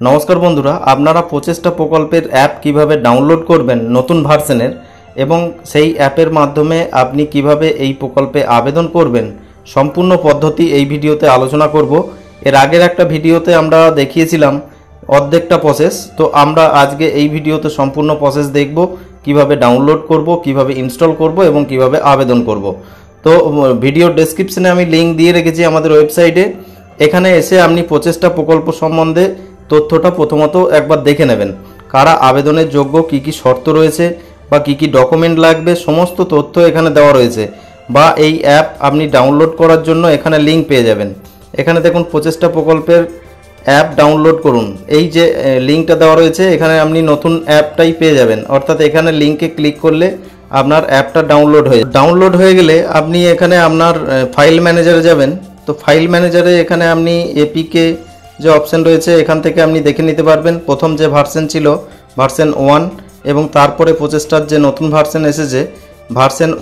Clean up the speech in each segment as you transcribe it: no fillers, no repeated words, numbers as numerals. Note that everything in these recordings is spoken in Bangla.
নমস্কার বন্ধুরা, আপনারা প্রচেষ্টা প্রকল্পের অ্যাপ কিভাবে ডাউনলোড করবেন নতুন ভার্সনের এবং সেই অ্যাপের মাধ্যমে আপনি কিভাবে এই প্রকল্পে আবেদন করবেন সম্পূর্ণ পদ্ধতি এই ভিডিওতে আলোচনা করব। এর আগের একটা ভিডিওতে আমরা দেখিয়েছিলাম অর্ধেকটা প্রসেস, তো আমরা আজকে এই ভিডিওতে সম্পূর্ণ প্রসেস দেখব, কিভাবে ডাউনলোড করব, কিভাবে ইনস্টল করব এবং কিভাবে আবেদন করব। তো ভিডিওর ডেসক্রিপশনে আমি লিঙ্ক দিয়ে রেখেছি আমাদের ওয়েবসাইটে। এখানে এসে আপনি প্রচেষ্টা প্রকল্প সম্বন্ধে তথ্যটা প্রথমত একবার দেখে নেবেন, কারা আবেদনের যোগ্য, কি কি শর্ত রয়েছে বা কি কি ডকুমেন্ট লাগবে, সমস্ত তথ্য এখানে দেওয়া রয়েছে। বা এই অ্যাপ আপনি ডাউনলোড করার জন্য এখানে লিঙ্ক পেয়ে যাবেন। এখানে দেখুন প্রচেষ্টা প্রকল্পের অ্যাপ ডাউনলোড করুন, এই যে লিঙ্কটা দেওয়া রয়েছে এখানে আপনি নতুন অ্যাপটাই পেয়ে যাবেন। অর্থাৎ এখানে লিঙ্কে ক্লিক করলে আপনার অ্যাপটা ডাউনলোড হয়ে গেলে আপনি এখানে আপনার ফাইল ম্যানেজারে যাবেন। তো ফাইল ম্যানেজারে এখানে আপনি এপিকে যে অপশন রয়েছে এখান থেকে আপনি দেখে নিতে পারবেন। প্রথম যে ভার্সন ছিল ভার্সন 1 এবং তারপরে প্রচেষ্টার যে নতুন ভার্সন এসেছে ভার্সন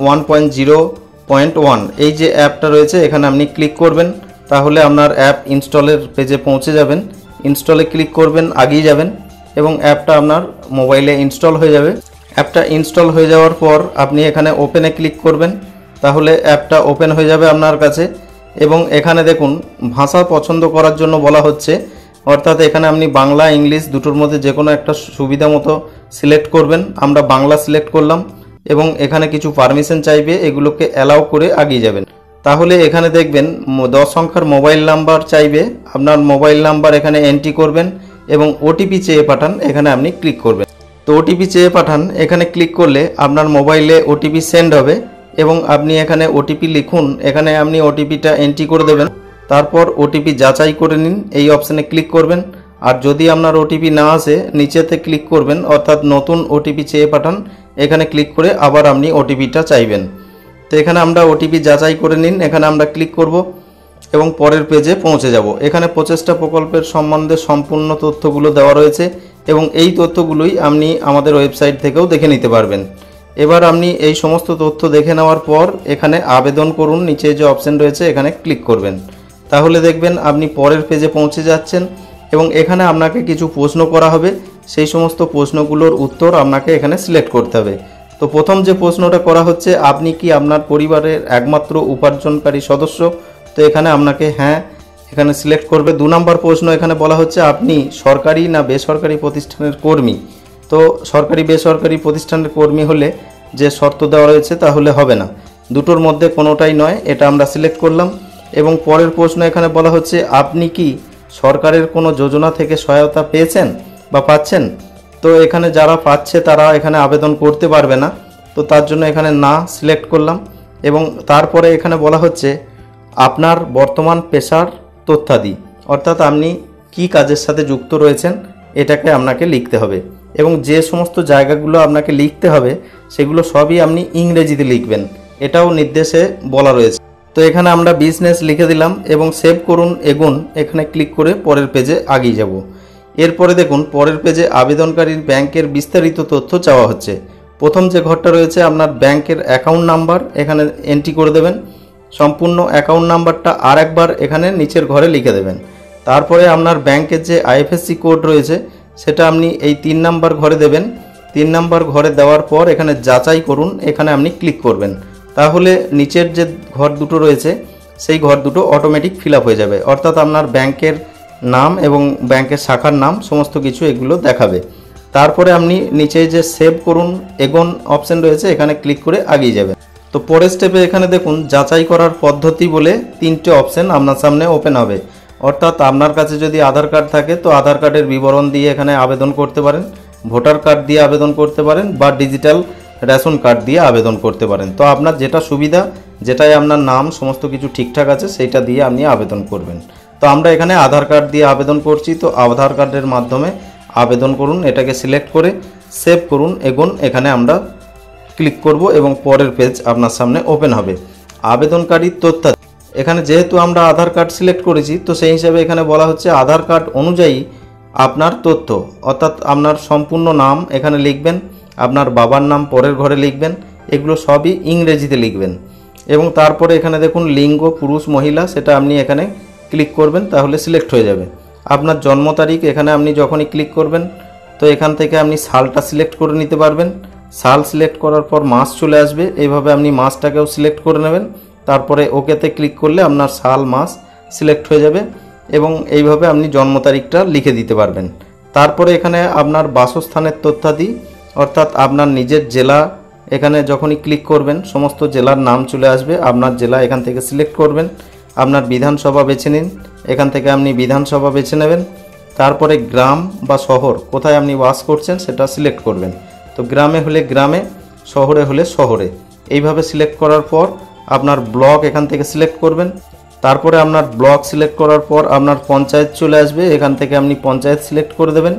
1.0.1, এই যে অ্যাপটা রয়েছে এখানে আপনি ক্লিক করবেন, তাহলে আপনার অ্যাপ ইনস্টলের পেজে পৌঁছে যাবেন। ইনস্টলে ক্লিক করবেন, আগিয়ে যাবেন এবং অ্যাপটা আপনার মোবাইলে ইনস্টল হয়ে যাবে। অ্যাপটা ইনস্টল হয়ে যাওয়ার পর আপনি এখানে ওপেনে ক্লিক করবেন, তাহলে অ্যাপটা ওপেন হয়ে যাবে আপনার কাছে। এবং এখানে দেখুন ভাষা পছন্দ করার জন্য বলা হচ্ছে, অর্থাৎ এখানে আপনি বাংলা ইংলিশ দুটোর মধ্যে যে কোনো একটা সুবিধা মতো সিলেক্ট করবেন। আমরা বাংলা সিলেক্ট করলাম এবং এখানে কিছু পারমিশন চাইবে, এগুলোকে অ্যালাউ করে আগিয়ে যাবেন। তাহলে এখানে দেখবেন 10 সংখ্যার মোবাইল নাম্বার চাইবে, আপনার মোবাইল নাম্বার এখানে এন্ট্রি করবেন এবং ওটিপি চেয়ে পাঠান, এখানে আপনি ক্লিক করবেন। তো ওটিপি চেয়ে পাঠান এখানে ক্লিক করলে আপনার মোবাইলে ওটিপি সেন্ড হবে এবং আপনি এখানে ওটিপি লিখুন, এখানে আপনি ওটিপিটা এন্ট্রি করে দেবেন। তারপর ওটিপি যাচাই করে নিন, এই অপশানে ক্লিক করবেন। আর যদি আপনার ওটিপি না আসে নিচেতে ক্লিক করবেন, অর্থাৎ নতুন ওটিপি চেয়ে পাঠান, এখানে ক্লিক করে আবার আপনি ওটিপিটা চাইবেন। তো এখানে আমরা ওটিপি যাচাই করে নিন, এখানে আমরা ক্লিক করব এবং পরের পেজে পৌঁছে যাব। এখানে প্রচেষ্টা প্রকল্পের সম্বন্ধে সম্পূর্ণ তথ্যগুলো দেওয়া রয়েছে এবং এই তথ্যগুলোই আপনি আমাদের ওয়েবসাইট থেকেও দেখে নিতে পারবেন। এবার আপনি এই সমস্ত তথ্য দেখে নেওয়ার পর এখানে আবেদন করুন, নিচে যে অপশন রয়েছে এখানে ক্লিক করবেন, তাহলে দেখবেন আপনি পরের পেজে পৌঁছে যাচ্ছেন এবং এখানে আপনাকে কিছু প্রশ্ন করা হবে, সেই সমস্ত প্রশ্নগুলোর উত্তর আপনাকে এখানে সিলেক্ট করতে হবে। তো প্রথম যে প্রশ্নটা করা হচ্ছে, আপনি কি আপনার পরিবারের একমাত্র উপার্জনকারী সদস্য? তো এখানে আপনাকে হ্যাঁ এখানে সিলেক্ট করবে। 2 নম্বর প্রশ্ন এখানে বলা হচ্ছে, আপনি সরকারি না বেসরকারি প্রতিষ্ঠানের কর্মী? তো সরকারি বেসরকারি প্রতিষ্ঠানের কর্মী হলে যে শর্ত দেওয়া রয়েছে তাহলে হবে না, দুটোর মধ্যে কোনোটাই নয়, এটা আমরা সিলেক্ট করলাম। এবং পরের প্রশ্ন এখানে বলা হচ্ছে, আপনি কি সরকারের কোনো যোজনা থেকে সহায়তা পেয়েছেন বা পাচ্ছেন? তো এখানে যারা পাচ্ছে তারা এখানে আবেদন করতে পারবে না, তো তার জন্য এখানে না সিলেক্ট করলাম। এবং তারপরে এখানে বলা হচ্ছে আপনার বর্তমান পেশার তথ্যাদি, অর্থাৎ আপনি কি কাজের সাথে যুক্ত রয়েছেন এটাকে আপনাকে লিখতে হবে এবং যে সমস্ত জায়গাগুলো আপনাকে লিখতে হবে সেগুলো সবই আপনি ইংরেজিতে লিখবেন, এটাও নির্দেশে বলা রয়েছে। তো এখানে আমরা বিজনেস লিখে দিলাম এবং সেভ করুন, এগুন এখানে ক্লিক করে পরের পেজে আগিয়ে যাব। এরপরে দেখুন পরের পেজে আবেদনকারীর ব্যাংকের বিস্তারিত তথ্য চাওয়া হচ্ছে। প্রথম যে ঘরটা রয়েছে আপনার ব্যাংকের অ্যাকাউন্ট নাম্বার এখানে এন্ট্রি করে দেবেন, সম্পূর্ণ অ্যাকাউন্ট নাম্বারটা আরেকবার এখানে নিচের ঘরে লিখে দেবেন। তারপরে আপনার ব্যাংকের যে আইএফএসসি কোড রয়েছে সেটা আপনি এই 3 নাম্বার ঘরে দেবেন। 3 নাম্বার ঘরে দেওয়ার পর এখানে যাচাই করুন, এখানে আপনি ক্লিক করবেন, তাহলে নিচের যে ঘর দুটো রয়েছে সেই ঘর দুটো অটোমেটিক ফিল আপ হয়ে যাবে, অর্থাৎ আপনার ব্যাংকের নাম এবং ব্যাংকের শাখার নাম সমস্ত কিছু এগুলো দেখাবে। তারপরে আপনি নিচে যে সেভ করুন এগোন অপশন রয়েছে এখানে ক্লিক করে আগিয়ে যাবেন। তো পরের স্টেপে এখানে দেখুন যাচাই করার পদ্ধতি বলে 3টে অপশন আপনার সামনে ওপেন হবে, অর্থাৎ আপনার কাছে যদি আধার কার্ড থাকে তো আধার কার্ডের বিবরণ দিয়ে এখানে আবেদন করতে পারেন, ভোটার কার্ড দিয়ে আবেদন করতে পারেন বা ডিজিটাল রেশন কার্ড দিয়ে আবেদন করতে পারেন। তো আপনার যেটা সুবিধা, যেটাই আপনার নাম সমস্ত কিছু ঠিকঠাক আছে সেইটা দিয়ে আপনি আবেদন করবেন। তো আমরা এখানে আধার কার্ড দিয়ে আবেদন করছি, তো আধার কার্ডের মাধ্যমে আবেদন করুন, এটাকে সিলেক্ট করে সেভ করুন এগুন এখানে আমরা ক্লিক করব এবং পরের পেজ আপনার সামনে ওপেন হবে। আবেদনকারীর তথ্য, এখানে যেহেতু আমরা আধার কার্ড সিলেক্ট করেছি তো সেই হিসাবে এখানে বলা হচ্ছে আধার কার্ড অনুযায়ী আপনার তথ্য, অর্থাৎ আপনার সম্পূর্ণ নাম এখানে লিখবেন, আপনার বাবার নাম পরের ঘরে লিখবেন, এগুলো সবই ইংরেজিতে লিখবেন। এবং তারপরে এখানে দেখুন লিঙ্গ পুরুষ মহিলা সেটা আপনি এখানে ক্লিক করবেন, তাহলে সিলেক্ট হয়ে যাবে। আপনার জন্ম তারিখ এখানে আপনি যখনই ক্লিক করবেন তো এখান থেকে আপনি সালটা সিলেক্ট করে নিতে পারবেন। সাল সিলেক্ট করার পর মাস চলে আসবে, এইভাবে আপনি মাসটাকেও সিলেক্ট করে নেবেন। তারপরে ওকেতে ক্লিক করলে আপনার সাল মাস সিলেক্ট হয়ে যাবে এবং এইভাবে আপনি জন্ম তারিখটা লিখে দিতে পারবেন। তারপরে এখানে আপনার বাসস্থানের তথ্যাদি অর্থাৎ আপনার নিজের জেলা এখানে যখনই ক্লিক করবেন সমস্ত জেলার নাম চলে আসবে। আপনার জেলা এখান থেকে সিলেক্ট করবেন। আপনার বিধানসভা বেছে নিন, এখান থেকে আপনি বিধানসভা বেছে নেবেন। তারপরে গ্রাম বা শহর কোথায় আপনি বাস করছেন সেটা সিলেক্ট করবেন। তো গ্রামে হলে গ্রামে, শহরে হলে শহরে, এইভাবে সিলেক্ট করার পর আপনার ব্লক এখান থেকে সিলেক্ট করবেন। তারপরে আপনার ব্লক সিলেক্ট করার পর আপনার পঞ্চায়েত চলে আসবে, এখান থেকে আপনি পঞ্চায়েত সিলেক্ট করে দেবেন।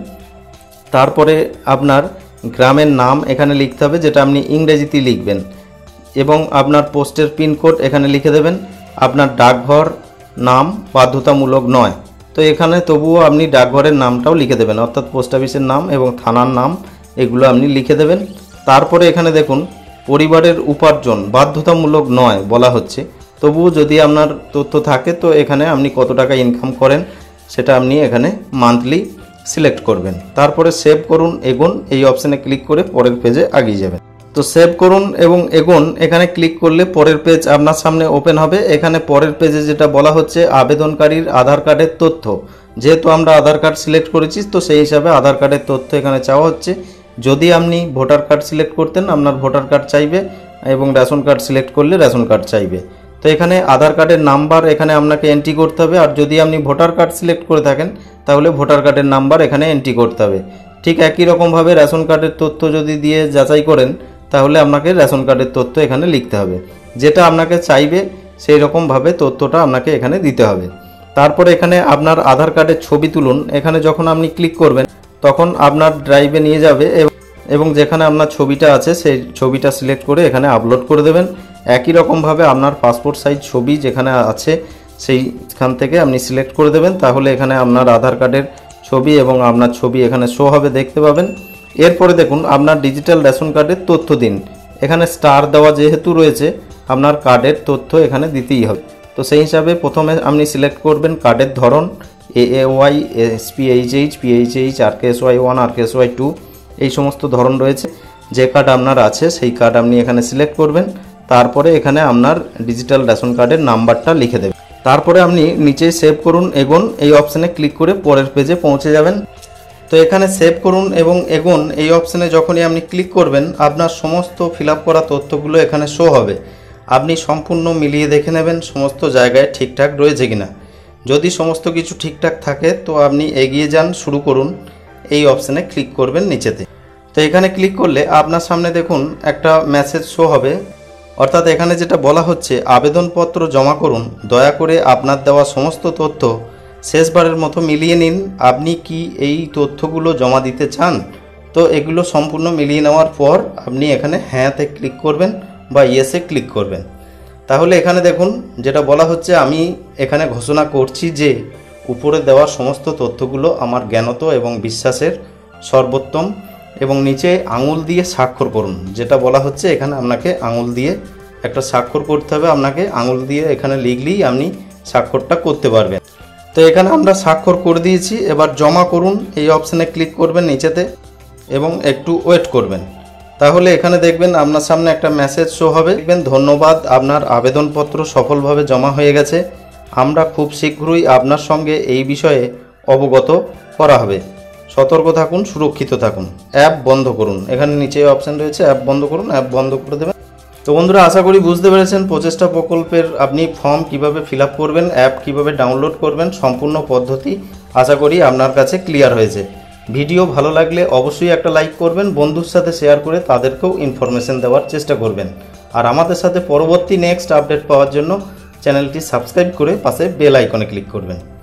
তারপরে আপনার গ্রামের নাম এখানে লিখতে হবে, যেটা আপনি ইংরেজিতে লিখবেন, এবং আপনার পোস্টের পিনকোড এখানে লিখে দেবেন। আপনার ডাকঘর নাম বাধ্যতামূলক নয়, তো এখানে তবুও আপনি ডাকঘরের নামটাও লিখে দেবেন, অর্থাৎ পোস্ট অফিসের নাম এবং থানার নাম এগুলো আপনি লিখে দেবেন। তারপরে এখানে দেখুন পরিবারের উপার্জন বাধ্যতামূলক নয় বলা হচ্ছে, তবুও যদি আপনার তথ্য থাকে তো এখানে আপনি কত টাকা ইনকাম করেন সেটা আপনি এখানে মান্থলি সিলেক্ট করবেন। তারপরে সেভ করুন এগোন এই অপশানে ক্লিক করে পরের পেজে এগিয়ে যাবেন। তো সেভ করুন এবং এগোন এখানে ক্লিক করলে পরের পেজ আপনার সামনে ওপেন হবে। এখানে পরের পেজে যেটা বলা হচ্ছে আবেদনকারীর আধার কার্ডের তথ্য, যেহেতু আমরা আধার কার্ড সিলেক্ট করেছি তো সেই হিসাবে আধার কার্ডের তথ্য এখানে চাওয়া হচ্ছে। যদি আপনি ভোটার কার্ড সিলেক্ট করতেন আপনার ভোটার কার্ড চাইবে এবং রেশন কার্ড সিলেক্ট করলে রেশন কার্ড চাইবে। তো এখানে আধার কার্ডের নাম্বার এখানে আপনাকে এন্ট্রি করতে হবে, আর যদি আপনি ভোটার কার্ড সিলেক্ট করে থাকেন তাহলে ভোটার কার্ডের নাম্বার এখানে এন্ট্রি করতে হবে। ঠিক একই রকমভাবে রেশন কার্ডের তথ্য যদি দিয়ে যাচাই করেন তাহলে আপনাকে রেশন কার্ডের তথ্য এখানে লিখতে হবে, যেটা আপনাকে চাইবে সেই রকমভাবে তথ্যটা আপনাকে এখানে দিতে হবে। তারপরে এখানে আপনার আধার কার্ডের ছবি তুলুন, এখানে যখন আপনি ক্লিক করবেন তখন আপনার ড্রাইভে নিয়ে যাবে এবং যেখানে আপনার ছবিটা আছে সেই ছবিটা সিলেক্ট করে এখানে আপলোড করে দেবেন। একই রকমভাবে আপনার পাসপোর্ট সাইজ ছবি যেখানে আছে সেইখান থেকে আপনি সিলেক্ট করে দেবেন, তাহলে এখানে আপনার আধার কার্ডের ছবি এবং আপনার ছবি এখানে শো হবে, দেখতে পাবেন। এরপরে দেখুন আপনার ডিজিটাল রেশন কার্ডের তথ্য দিন, এখানে স্টার দেওয়া যেহেতু রয়েছে আপনার কার্ডের তথ্য এখানে দিতেই হবে। তো সেই হিসাবে প্রথমে আপনি সিলেক্ট করবেন কার্ডের ধরন, AAY, SPHH, PHH, RKSY1, RKSY2 এই সমস্ত ধরন রয়েছে। যে কার্ড আপনার আছে সেই কার্ড আপনি এখানে সিলেক্ট করবেন। তারপরে এখানে আপনার ডিজিটাল রেশন কার্ডের নাম্বারটা লিখে দেবেন। তারপরে আপনি নিচে সেভ করুন এগোন এই অপশানে ক্লিক করে পরের পেজে পৌঁছে যাবেন। তো এখানে সেভ করুন এবং এগোন এই অপশানে যখনই আপনি ক্লিক করবেন আপনার সমস্ত ফিল আপ করা তথ্যগুলো এখানে শো হবে। আপনি সম্পূর্ণ মিলিয়ে দেখে নেবেন সমস্ত জায়গায় ঠিকঠাক রয়েছে কিনা। যদি সমস্ত কিছু ঠিকঠাক থাকে তো আপনি এগিয়ে যান, শুরু করুন এই অপশানে ক্লিক করবেন নিচেতে। তো এখানে ক্লিক করলে আপনার সামনে দেখুন একটা মেসেজ শো হবে, অর্থাৎ এখানে যেটা বলা হচ্ছে আবেদনপত্র জমা করুন, দয়া করে আপনার দেওয়া সমস্ত তথ্য শেষবারের মতো মিলিয়ে নিন। আপনি কি এই তথ্যগুলো জমা দিতে চান? তো এগুলো সম্পূর্ণ মিলিয়ে নেওয়ার পর আপনি এখানে হ্যাঁতে ক্লিক করবেন বা ইয়েসে ক্লিক করবেন। তাহলে এখানে দেখুন যেটা বলা হচ্ছে আমি এখানে ঘোষণা করছি যে উপরে দেওয়া সমস্ত তথ্যগুলো আমার জ্ঞানত এবং বিশ্বাসের সর্বোত্তম, এবং নিচে আঙুল দিয়ে স্বাক্ষর করুন। যেটা বলা হচ্ছে এখানে আপনাকে আঙুল দিয়ে একটা স্বাক্ষর করতে হবে, আপনাকে আঙুল দিয়ে এখানে লিখলেই আপনি স্বাক্ষরটা করতে পারবেন। তো এখানে আমরা স্বাক্ষর করে দিয়েছি, এবার জমা করুন এই অপশানে ক্লিক করবেন নিচেতে এবং একটু ওয়েট করবেন। তাহলে এখানে দেখবেন আপনার সামনে একটা মেসেজ শো হবে, দেখবেন ধন্যবাদ, আপনার আবেদনপত্র সফলভাবে জমা হয়ে গেছে। আমরা খুব শীঘ্রই আপনার সঙ্গে এই বিষয়ে অবগত করা হবে। সতর্ক থাকুন, সুরক্ষিত থাকুন, অ্যাপ বন্ধ করুন। এখানে নিচে অপশান রয়েছে অ্যাপ বন্ধ করুন, অ্যাপ বন্ধ করে দেবেন। তো বন্ধুরা আশা করি বুঝতে পেরেছেন প্রচেষ্টা প্রকল্পের আপনি ফর্ম কিভাবে ফিল আপ করবেন, অ্যাপ কিভাবে ডাউনলোড করবেন, সম্পূর্ণ পদ্ধতি আশা করি আপনার কাছে ক্লিয়ার হয়েছে। ভিডিও ভালো লাগলে অবশ্যই একটা লাইক করবেন, বন্ধুর সাথে শেয়ার করে তাদেরকেও ইনফরমেশন দেওয়ার চেষ্টা করবেন। আর আমাদের সাথে পরবর্তী নেক্সট আপডেট পাওয়ার জন্য চ্যানেলটি সাবস্ক্রাইব করে পাশে বেল আইকনে ক্লিক করবেন।